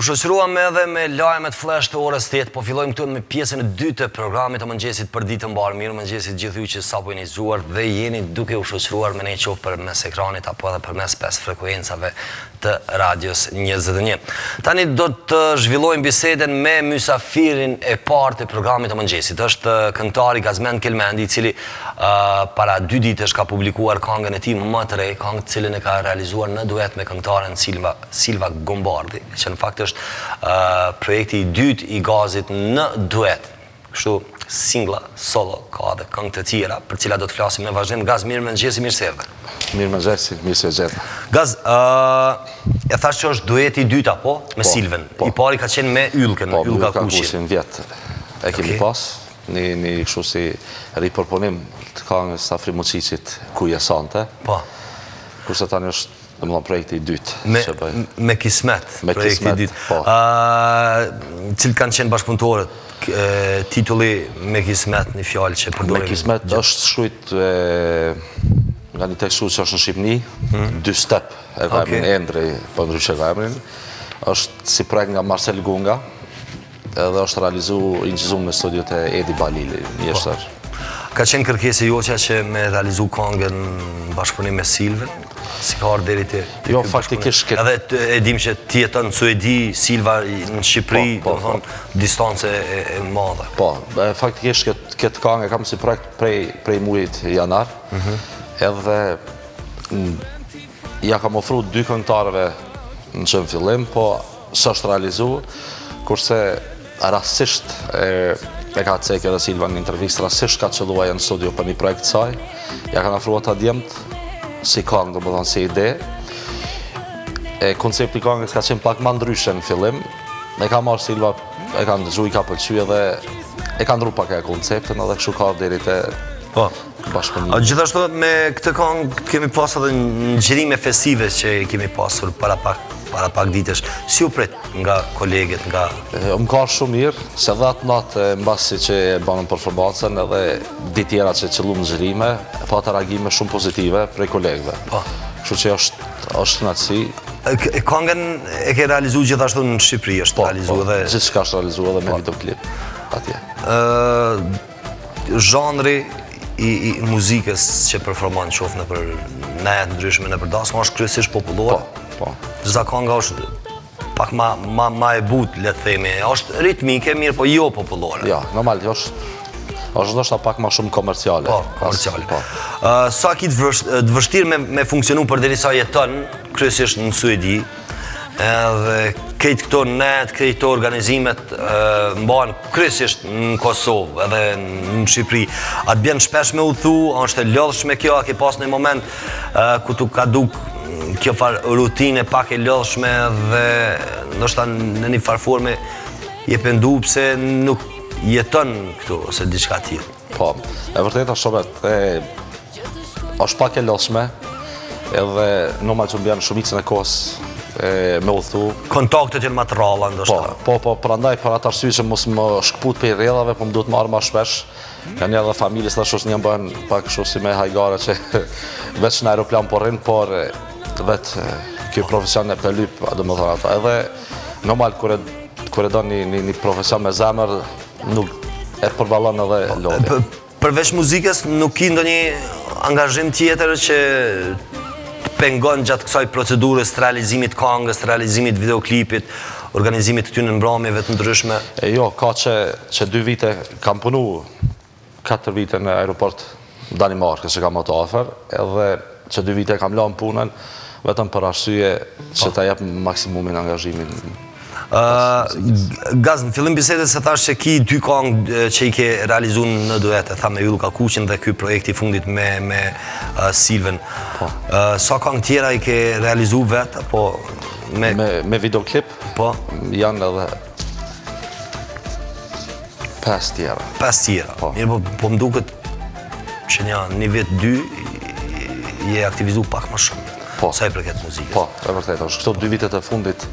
U shoqëruam edhe me lajmet flash të orës 8, po fillojmë këtu me pjesën e dytë të programit të mëngjesit për ditë të mbarë. Mirë mëngjesit gjithë ju që sapo jeni zgjuar dhe jeni duke u shoqëruar me ne qoftë përmes ekranit apo edhe përmes 5 frekuencave të radios 21. Tani do të zhvillojmë biseden me mysafirin e parë të programit të mëngjesit. Është këngëtari Gazmend Kelmendi, i cili para 2 ditësh ka publikuar këngën e tij më të re, këngë të cilën e ka realizuar në duet me këngëtaren Silva Gombardi, që në fakt është projekti i dytë i Gazit në duet. Kështu singla, solo, ka dhe këngë të tjera, për cilat do të flasim në vazhdim. Gaz, mirë mëngjesi, mirë se erdhe. Mirë mëngjesi, mirë se erdhe. Gaz, e thash që është dueti i dytë apo me Silven. I pari ka qenë me Ylkën, Ylka Kushin. Vjetë e kemi pas, një kështu si ripërpunim të këngës Afri Mucicit Kuja Sante. Po. Kurse tani është projekti i dytë. Me Kismet, projekti i dytë. Cilë kanë qenë bashkëpunëtorët? Titulli Me Kismet, një fjallë që përdorim? Me Kismet është shkrujt nga një tekstu që është në Shqipni, 2 step e ka emrin Endri, për ndryshe ka emrin. është si projekt nga Marcel Gunga, edhe është incizu në studiot e Edi Balili, një eshter. Ka qenë kërkesë joqja që me realizu këngën bashkëpunim me Silven? Si ka orë deri të... Jo, faktikisht... Edhe e dim që ti jeton në Suedi, Silva në Shqipëri, do të thonë, distance e madhe. Po, faktikisht këtë këngë kam si projekt prej mujit janar, edhe ja kam ofru 2 këngëtarëve në qënë fillim, po së është realizu, kurse rasisht e ka cekë edhe Silva në intervjist, rasisht ka qëlluaj në studio për një projekt saj, ja kanë afruat ta djemët, si këngë, do më thonë, si ide. Koncepti këngës ka qenë pak ma ndryshe në fillim, e ka marrë Silva, e ka ndëgju, i ka pëlqy edhe e ka ndru pak e konceptin edhe këshu ka deri të bashkëpunim. Gjithashtu me këtë këngë kemi pas edhe në gjërime festive që kemi pasur para pak ditësh. Si u pret nga kolegët, nga... Më ka shumë mirë, se dhe atë natë në basi që e banën performancën edhe ditjera që qëllu në gjërime, pa të reagime shumë pozitive prej kolegëve. Kështu që është knatësi. Këngën e ke realizu gjithashtu në Shqipëri, është realizu edhe... Gjithë shka është realizu edhe me videoklip atje. Zhanri i muzikës që performon qofë në për nejet ndryshme në për dasma është kryesisht popullore. Gjëza kënga është pak ma e but, le të themi. është ritmike, mirë, po jo popullore. Ja, normal, është ndoshta pak ma shumë komerciale. Po, komerciale. Sa ki të vështirë me funksionu për deri sa jeton, kryesisht në Suedi, edhe krejt këto net, krejt këto organizimet mbanë kryesisht në Kosovë edhe në Shqipëri. A të bjenë shpesh me u thu, është e lodhshme kjo, a ke pas në moment ku tu ka duk kjo rutine pak e lodhshme dhe ndoshta në një farforme je pendu pëse nuk jeton këtu ose diçka tjetër. Po, e vërtet është shobet, është pak e lodhshme edhe normal që më bjanë shumicën e kohës me u thu. Kontaktet jenë ma të ralla, ndoshta. Po, prandaj për atë arsye që mos më shkput për i rrjedhave, po më duhet marrë ma shpesh. Ka një edhe familjes të shos një më bëhen pak shos si me hajgare që veç në aeroplan po rrinë, por vetë kjo profesion e pëllyp, do më thonë ata. Edhe normal, kër e do një profesion me zemër, nuk e përballon edhe lodhja. Përveç muzikës, nuk ki ndo një angazhim tjetër që pengon gjatë kësaj procedurës të realizimit këngës, të realizimit videoklipit, organizimit të ty në mbrëmjeve të ndryshme? Jo, ka që 2 vite kam punu, 4 vite në aeroport Danimarkë, që kam ato afer, edhe që 2 vite kam lanë punën, vetëm për arsye që ta jep maksimumin angazhimin. Gaz, në fillim bisedës se thash që ki 2 këngë që i ke realizu në duet, e tha me Ylka Kushin dhe ky projekti fundit me Silven. Sa këngë tjera i ke realizu vetë, apo... Me videoklip, janë edhe 5 tjera. 5 tjera. Mirë, po më duket që një vit 2 je aktivizu pak më shumë. Sa i përket muzikës. Po, e vërtet, është këto 2 vitet e fundit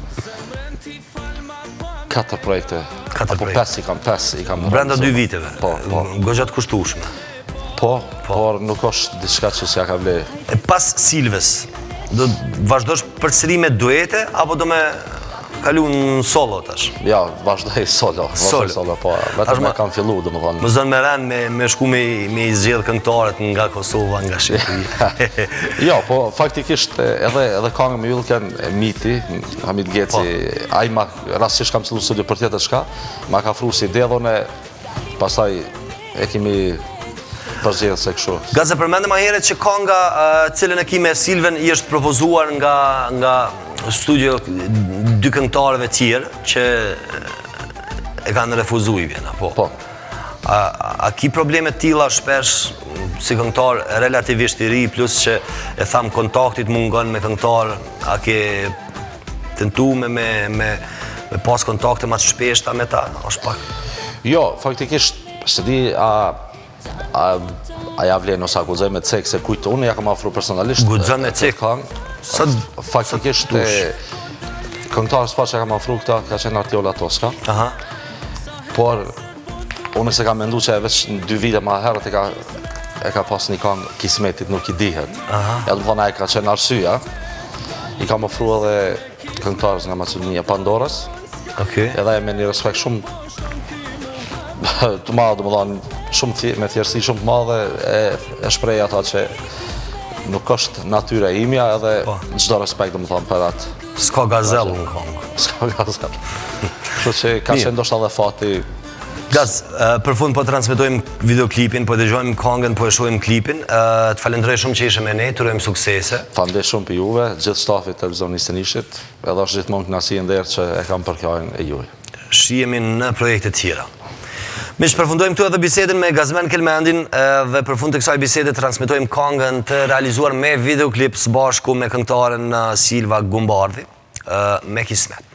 4 projekte, apo 5 i kam... Brenda 2 viteve, gëgjat kushtushme. Po, por nuk është diçka që s'ja ka vle. Pas Silves, do vazhdosh përsëri me duete, apo do me kalu në solo tash. Ja, vazhdoj solo, po, vetëm e kam fillu, dhe më thonë. Më zënë me rënë me shku me i zgjedh këngëtarët nga Kosova, nga Shqipëria. Jo, po faktikisht edhe kangë me yllë kënë Miti, Hamid Geci, a i rastisht kam cillu studio për tjetër shka, ma ka fru si dedhone, pasaj e kemi përzgjedhë se këshu. Gaze përmendëm a heret që kanga cilën e ki me Silven i është propozuar nga studio dy këngëtarëve tjerë që e kanë refuzu i vjena, po. Po. A ki problemet tila shpesh si këngëtar relativisht i ri, plus që e thamë kontaktit mungon me këngëtar, a ke tentu me pas kontakte ma të shpeshta me ta, është pak? Jo, faktikisht, se di a ja vlenë ose a gudzoj me cek se kujtë unë ja kam afru personalisht. Gudzoj me cek? Faktikisht, këngëtarës pa që ja kam afru këta ka qenë Artiola Toska. Por, unë se kam mendu që e veç në 2 vite ma herët e ka pas një këngë Kismetit nuk i dihet. Ja të më thona e ka qenë arsyja. I kam afru edhe këngëtarës nga Macedonia Pandorës. Edhe e me një respekt shumë të madhë, dhe më thonë, me thjerësi shumë të madhe e shprej ata që nuk është natyra imja edhe gjdo respekt, dhe më thonë, për atë. Ska gazel në kongë. Ska gazel. Kështu që ka qenë ndoshta dhe fati. Gaz, për fund po transmitojmë videoklipin, po dëgjojmë kongën, po e shohim klipin. Të falenderoj shumë që ishe me ne, të urojmë suksese. Falenderoj shumë për juve, gjithë stafit televizionit Nishit, edhe është gjithmonë kënaqësi e nderë që e kam përkjajnë e juaj. Shihemi në projekte tjera. Mish, përfundojmë këtu edhe bisedën me Gazmen Kelmendin dhe për fund të kësaj bisede transmitojmë kongën të realizuar me videoklip së bashku me këngëtaren Silva Gumbardhi, me Kismet.